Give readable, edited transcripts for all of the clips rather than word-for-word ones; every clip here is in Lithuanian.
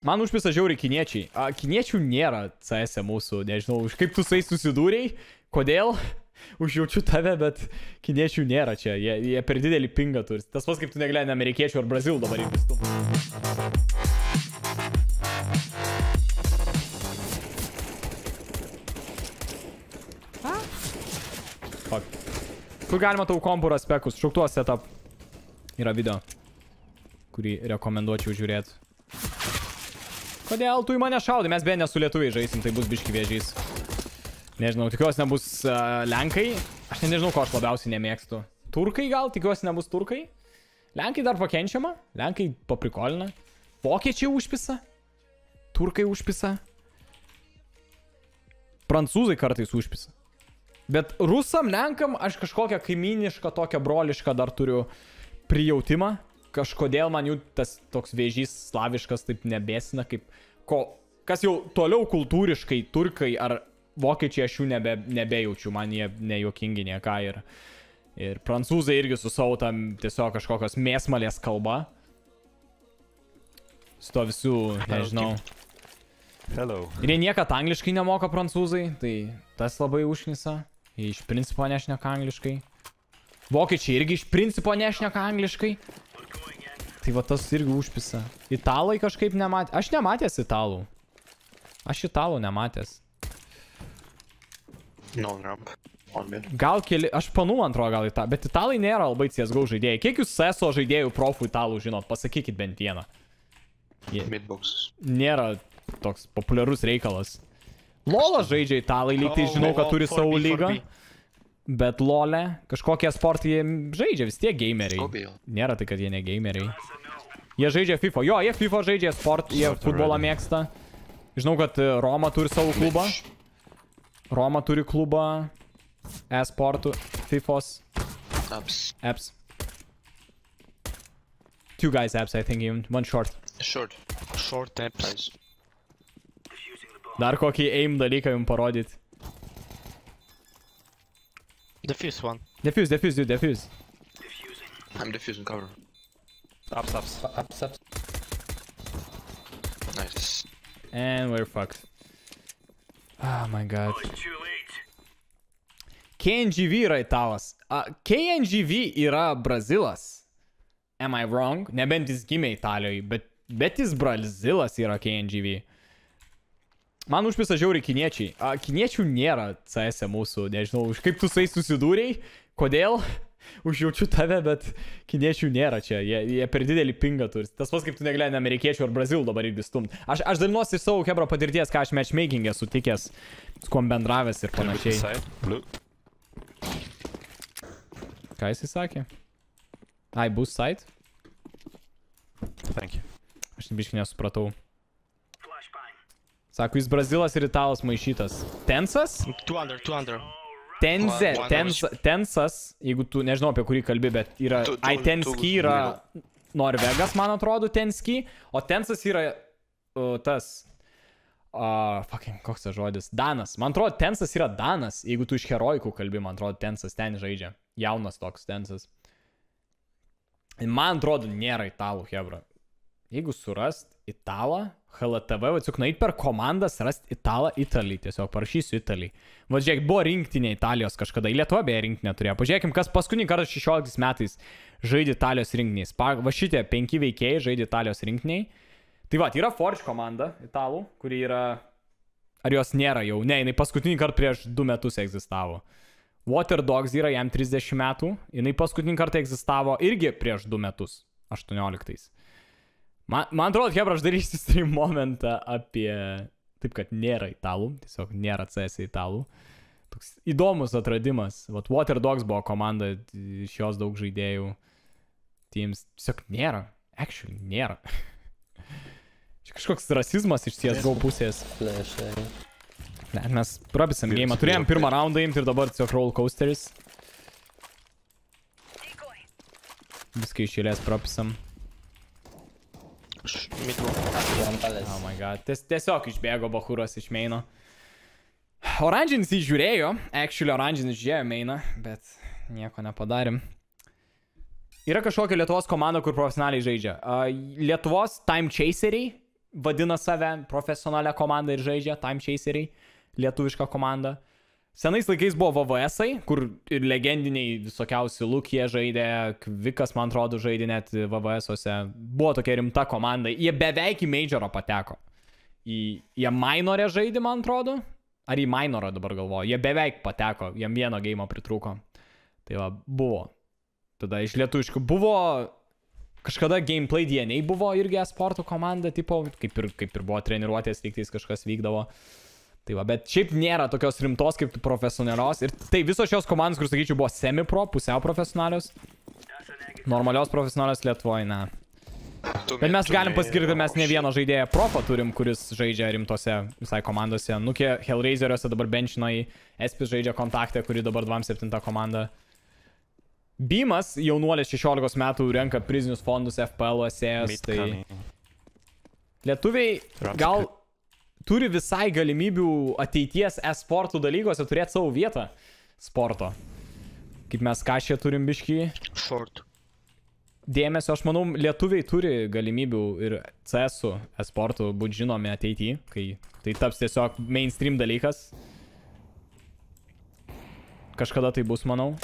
Man užpisa žiauriai kiniečiai. Kiniečių nėra CS mūsų, nežinau, kaip tu su jais susidūrėjai, kodėl, užjaučiu tave, bet kiniečių nėra čia, jie per didelį pingą turi. Tas pats kaip tu negalėjai amerikiečių ar brazilų dabar irgi stumti. Fuck. Kur galima tau kompų aspektus, šauktuos setup. Yra video, kurį rekomenduočiau žiūrėti. Kodėl tu į mane šaudai? Mes beje nesu lietuviai žaisim, tai bus biški vėžys. Nežinau, tikiuosi nebus lenkai. Aš nežinau, ko aš labiausiai nemėgstu. Turkai gal? Tikiuosi nebus turkai. Lenkai dar pakenčiama. Lenkai paprikolina. Vokiečiai užpisa. Turkai užpisa. Prancūzai kartais užpisa. Bet rusam, lenkam aš kažkokią kaimynišką, tokią brolišką dar turiu prijautimą. Kažkodėl man jų tas toks vėžys slaviškas taip nebėsina, kaip kas jau toliau kultūriškai turkai ar vokiečiai aš jų nebejaučiu, man jie nejuokingi nieką ir prancūzai irgi su savo tam tiesiog kažkokios mėsmalės kalba. Su to visų, nežinau. Hello. Ir jie niekad angliškai nemoka prancūzai, tai tas labai užknisa. Jie iš principo nešneka angliškai. Vokiečiai irgi iš principo nešneka angliškai. Tai va tas irgi užpisa. Italai kažkaip nematė. Aš nematęs italų. Aš italų nematęs. No ramp. Gal keli... Aš panų antro gal italų. Bet italai nėra labai CSGO žaidėjai. Kiek jūs CSO žaidėjų profų italų žinot? Pasakykit bent vieną. Midbox. Nėra toks populiarus reikalas. Lola žaidžia italai. Lyg tai žinau, kad turi savo lygą. Bet lolė, kažkokie sportai jie žaidžia, vis tiek gameriai. Nėra tai, kad jie ne gameriai. Jie žaidžia FIFA. Jo, jie FIFA žaidžia sport, jie futbolą mėgsta. Žinau, kad Roma turi savo klubą. Roma turi klubą e-sportų, FIFOs. Apps. Two guys apps, I think, even. One short. Short apps. Dar kokį aim dalyką jums parodyti. Defuse one. Defuse, dude, defuse. I'm defusing cover. Ups. Nice. And we're fucked. Oh my god. KNGV yra italas. KNGV yra brazilas. Am I wrong? Nebent jis gimė Italijoje, bet jis brazilas yra KNGV. Man užpisa žiauriai kiniečiai. Kiniečių nėra CS mūsų, nežinau, kaip tu su jais susidūrėjai, kodėl, užjaučiu tave, bet kiniečių nėra čia, jie per didelį pingą turi. Tas pats kaip tu negalėjai amerikiečių ar brazilų dabar irgi stumti. Aš dalinuosi iš savo hebro patirties, ką aš matchmaking esu tikęs, su kuom bendravęs ir panašiai. Ką jisai sakė? Ai, bus side? Thank you. Aš biškai nesupratau. Sako, jis brazilas ir italas maišytas. Tensas? 200. Tensas, jeigu tu, nežinau apie kurį kalbi, bet yra... Tenski yra Norvegas, man atrodo, Tenski. O Tensas yra tas... Fucking, koks tas žodis? Danas. Man atrodo, Tensas yra Danas. Jeigu tu iš herojikų kalbi, man atrodo, Tensas ten žaidžia. Jaunas toks Tensas. Man atrodo, nėra italų, hebra. Jeigu surast italą, HLTV, atsiuk nueit per komandas, rast italą Italy, tiesiog parašysiu Italy. Va, žiūrėk, buvo rinktinė Italijos kažkada, į Lietuvą beje rinktinė turėjo. Pažiūrėkim, kas paskutinį kartą 16 metais žaidė Italijos rinktiniais. Va šitie 5 veikėjai žaidė Italijos rinktiniai. Tai va, yra Forge komanda italų, kuri yra... Ar jos nėra jau? Ne, jinai paskutinį kartą prieš 2 metus egzistavo. Water Dogs yra jam 30 metų, jinai paskutinį kartą egzistavo irgi prieš 2 metus, 18. Man atrodo, hebra, aš darysiu stream momentą apie... Taip, kad nėra italų, tiesiog nėra CS italų. Toks įdomus atradimas. Vat Water Dogs buvo komanda, iš jos daug žaidėjų. Teams tiesiog nėra. Actually, nėra. Čia kažkoks rasizmas iš CSGO pusės. Ne, mes prabisam game'ą. Turėjom pirmą raundą imti ir dabar tiesiog roll coasteris. Viską iš eilės prabisam. Oh my god. Tiesiog išbėgo Bahuras iš maino. Oranžinis įžiūrėjo. Actually, oranžinis žiūrėjo mainą, bet nieko nepadarėm. Yra kažkokia Lietuvos komanda, kur profesionaliai žaidžia. Lietuvos Time Chaseriai vadina save profesionalią komandą ir žaidžia, Time Chaseriai, lietuviška komanda. Senais laikais buvo VVS-ai, kur ir legendiniai visokiausi Lukie žaidė, Kvikas, man atrodo, žaidė net VVS-ose. Buvo tokia rimta komanda. Jie beveik į Majorą pateko. Jie Minorę žaidė, man atrodo. Ar į Minorą dabar galvoju. Jie beveik pateko. Jiem vieno geimo pritrūko. Tai va, buvo. Tada iš lietuviškų buvo... Kažkada Gameplay DNA buvo irgi esporto komanda, tipo, kaip ir buvo treniruotės, lygtais kažkas vykdavo. Tai va, bet šiaip nėra tokios rimtos kaip profesionalios. Ir tai visos šios komandos, kur sakyčiau, buvo semi-pro, pusiau profesionalios. Normalios profesionalios Lietuvoje, na. Bet mes galim pasakyti, kad mes ne vieną žaidėją profą turim, kuris žaidžia rimtose visai komandose. Nukė Hellraiseriuose dabar benchino į Espis žaidžia Kontaktę, kuri dabar 27 komanda. Beamas, jaunuolis 16 metų, renka prizinius fondus FPL-uose. Tai... Lietuviai gal... turi visai galimybių ateities e-sportų dalykuose turėti savo vietą sporto. Kaip mes kažkiek turim biškį. Short. Dėmesio, aš manau, lietuviai turi galimybių ir CS-ų e-sportų būti žinomi ateityje, kai tai taps tiesiog mainstream dalykas. Kažkada tai bus, manau.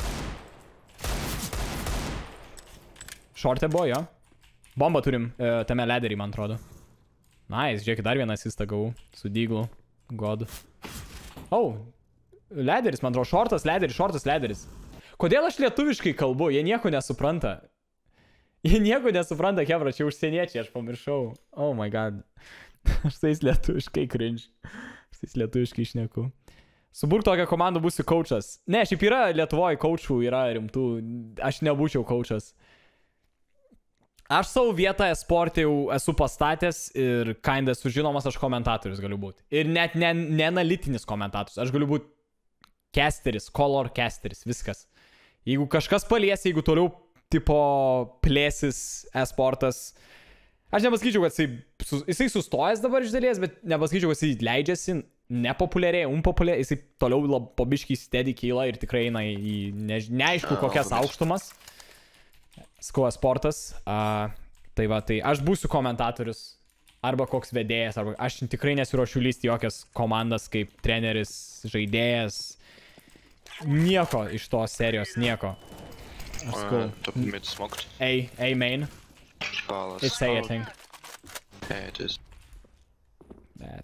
Short'e buvo, jo. Bombą turim tame lederį, man atrodo. Nice, žiūrėkit, dar vieną asistą gavau su Deaglu. God. Oh, lederis, man atrodo, shortas, lederis. Kodėl aš lietuviškai kalbu? Jie nieko nesupranta. Jie nieko nesupranta, kebra, čia užsieniečiai, aš pamiršau. Oh my god. Aš tais lietuviškai cringe. Aš tais lietuviškai šneku. Suburk tokią komandą, būsiu coachas. Ne, šiaip yra Lietuvoje coachų, yra rimtų. Aš nebūčiau coachas. Aš savo vietą esporte jau esu pastatęs ir kinda sužinomas, aš komentatorius galiu būti. Ir net ne analitinis komentatorius. Aš galiu būti casteris, color casteris, viskas. Jeigu kažkas palies, jeigu toliau tipo plėsis esportas. Aš nepasakyčiau, kad jisai sustojęs dabar iš dalies, bet nepasakyčiau, kad jisai leidžiasi nepopuliariai, unpopuliariai. Jisai toliau po biškį steady kyla ir tikrai eina į neaišku kokias aukštumas. Skau esportas. Tai va, tai aš būsiu komentatorius. Arba koks vedėjas. Arba aš tikrai nesiruošiu lysti jokias komandas kaip treneris, žaidėjas. Nieko iš tos serijos, nieko. Aš skau. Top mid smoked. A main. Palace. It's A, I think. Yeah, it is. That.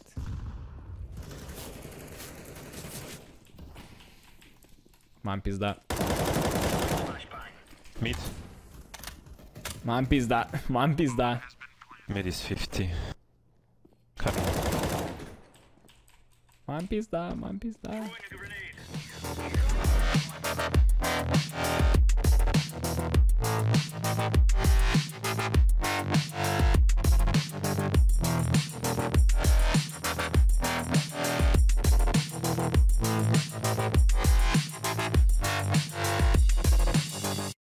Man pizda. Mid. Man pizda. Mid is 50. Coming. Man pizda.